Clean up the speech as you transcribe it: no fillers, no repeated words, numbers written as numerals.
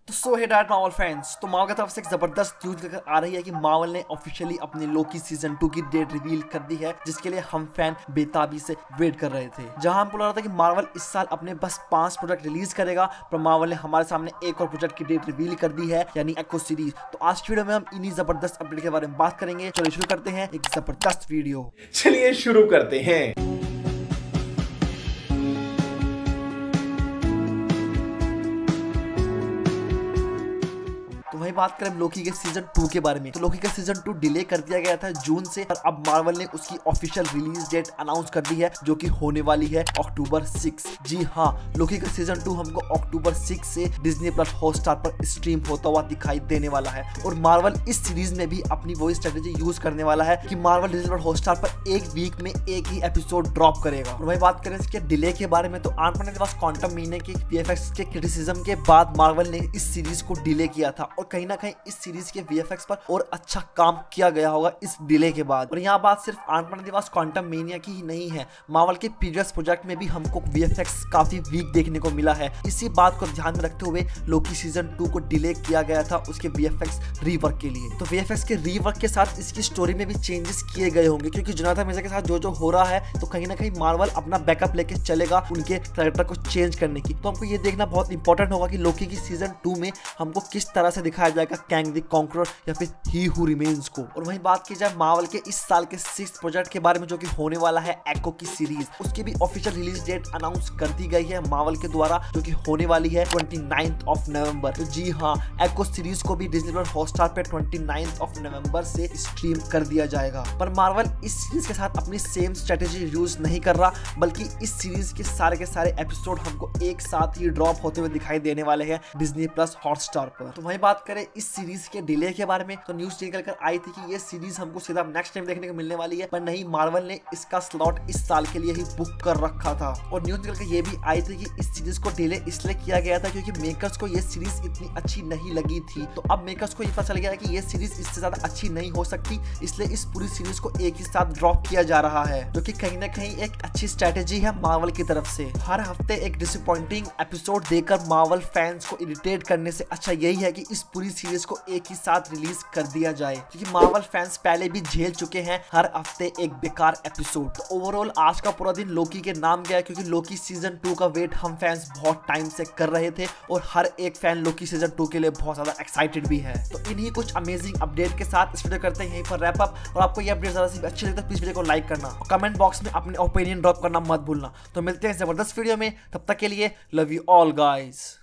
तो so hey direct Marvel fans, तो Marvel की तरफ से एक जबरदस्त न्यूज लेकर आ रही है कि मार्वल ने ऑफिशियली अपने लोकी सीजन 2 की डेट रिवील कर दी है, जिसके लिए हम फैन बेताबी से वेट कर रहे थे। जहां हमको लग रहा था कि मार्वल इस साल अपने बस 5 प्रोडक्ट रिलीज करेगा, पर मार्वल ने हमारे सामने एक और प्रोजेक्ट की डेट रिवील कर दी है, यानी एको सीरीज। तो आज की वीडियो में हम इन्हीं जबरदस्त अपडेट के बारे में बात करेंगे। चलिए शुरू करते हैं एक जबरदस्त वीडियो। चलिए शुरू करते हैं। वही बात करें लोकी के सीजन 2 के बारे में, तो लोकी का सीजन 2 डिले कर दिया गया था जून से, और अब मार्वल ने उसकी ऑफिशियल रिलीज डेट अनाउंस कर दी है, जो कि होने वाली है अक्टूबर 6। जी हाँ, लोकी का सीजन 2 हमको अक्टूबर 6 से डिज्नी प्लस हॉटस्टार पर स्ट्रीम होता हुआ दिखाई देने वाला है। और मार्वल इस सीरीज में भी अपनी वही स्ट्रेटेजी यूज करने वाला है कि मार्वल डिज्नी प्लस हॉटस्टार पर एक वीक में एक ही एपिसोड ड्रॉप करेगा। और वही बात करें इसके डिले के बारे में, तो आंट-मैन के पास क्वांटम महीने के वीएफएक्स के क्रिटिसिज्म के बाद मार्वल ने इस सीरीज को डिले किया था, और कहीं ना कहीं इस सीरीज के वीएफएक्स पर और अच्छा काम किया गया होगा इस डिले के बाद। और यहाँ बात सिर्फ आंट-मैन के पास क्वांटम मेनिया की ही नहीं है, मार्वल के प्रीवियस प्रोजेक्ट में भी हमको वीएफएक्स काफी वीक देखने को मिला है। इसी बात को ध्यान में रखते हुए लोकी सीजन 2 को डिले किया गया था उसके वीएफएक्स रीवर्क के लिए। तो वीएफएक्स के रीवर्क के साथ इसकी स्टोरी में भी चेंजेस किए गए होंगे, क्योंकि जोनाथन मेजर के साथ जो हो रहा है, तो कहीं ना कहीं मार्वल अपना बैकअप लेके चलेगा उनके कैरेक्टर को चेंज करने की। तो हमको ये देखना बहुत इंपॉर्टेंट होगा कि लोकी की सीजन 2 में हमको किस तरह से दिखाया जाएगा कैंग द कॉन्करर या फिर ही हू रिमेन्स को। और वहीं बात की जाए मार्वल के इस साल के 6th प्रोजेक्ट के बारे में, जो कि होने वाला है एको की सीरीज, उसकी भी ऑफिशियल रिलीज डेट अनाउंस कर दी गई है मार्वल के द्वारा, जो कि होने वाली है 29 नवंबर। तो जी हाँ, एको सीरीज को भी डिज्नी प्लस हॉटस्टार पे 29 नवंबर से स्ट्रीम कर दिया जाएगा। पर मार्वल इस सीरीज के साथ अपनी सेम स्ट्रेटेजी यूज नहीं कर रहा, बल्कि इस सीरीज के सारे एपिसोड हमको एक साथ ही ड्रॉप होते हुए दिखाई देने वाले हैं डिज्नी प्लस हॉटस्टार पर। तो वहीं बात करें इस सीरीज के डिले के बारे में, तो न्यूज निकल कर आई थी कि ये सीरीज हमको सीधा नेक्स्ट टाइम देखने को मिलने वाली है, पर नहीं, मार्वल ने इसका स्लॉट इस साल के लिए ही बुक कर रखा था। और न्यूज निकल कर ये भी आई थी कि इस सीरीज को डिले इसलिए किया गया था क्योंकि मेकर्स को ये सीरीज इतनी अच्छी नहीं लगी थी। तो अब मेकर्स को ये पता चल गया है कि ये सीरीज इससे ज्यादा अच्छी नहीं हो सकती, इसलिए इस पूरी सीरीज को एक ही साथ ड्रॉप किया जा रहा है, जो कि कहीं ना कहीं एक अच्छी स्ट्रेटेजी है मार्वल की तरफ से। हर हफ्ते एक डिसअपॉइंटिंग एपिसोड देकर मार्वल फैंस को इरिटेट करने से अच्छा यही है कि इस पूरी सीरीज को एक ही साथ रिलीज कर दिया जाए, क्योंकि मार्वल फैंस पहले भी झेल चुके हैं हर हफ्ते एक बेकार एपिसोड। तो ओवरऑल आज का पूरा दिन लोकी के नाम गया, क्योंकि लोकी सीजन 2 का वेट हम फैंस बहुत टाइम से कर रहे थे, और हर एक फैन लोकी सीजन 2 के लिए बहुत ज्यादा एक्साइटेड भी है। तो इन्हीं कुछ अमेजिंग अपडेट के साथ इस वीडियो करते हैं यहीं पर रैप अप। और आपको ये अपडेट ज्यादा से अच्छी लगे तो प्लीज वीडियो को लाइक करना और कमेंट बॉक्स में अपने ओपिनियन ड्रॉप करना मत भूलना। तो मिलते हैं जबरदस्त वीडियो में, तब तक के लिए लव यू ऑल गाइस।